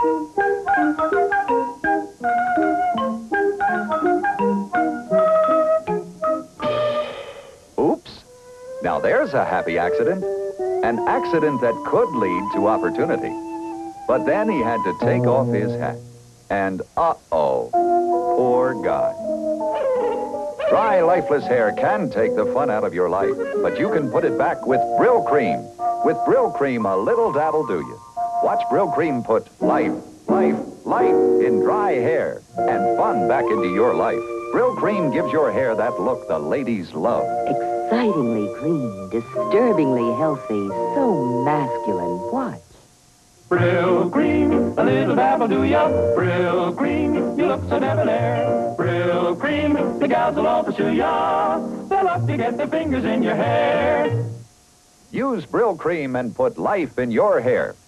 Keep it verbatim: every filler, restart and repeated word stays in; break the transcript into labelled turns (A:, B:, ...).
A: Oops. Now there's a happy accident. An accident that could lead to opportunity. But then he had to take off his hat. And uh-oh, poor guy. Dry, lifeless hair can take the fun out of your life, but you can put it back with Brill Cream. With Brill Cream, a little dabb'll do you. Watch Brill Cream put life, life, life in dry hair and fun back into your life. Brill Cream gives your hair that look the ladies love.
B: Excitingly clean, disturbingly healthy, so masculine. Watch.
C: Brill Cream, a little dabble do ya? Brill Cream, you look so debonair. Brill Cream, the gals will all pursue ya. They'll love to get their fingers in your hair.
A: Use Brill Cream and put life in your hair.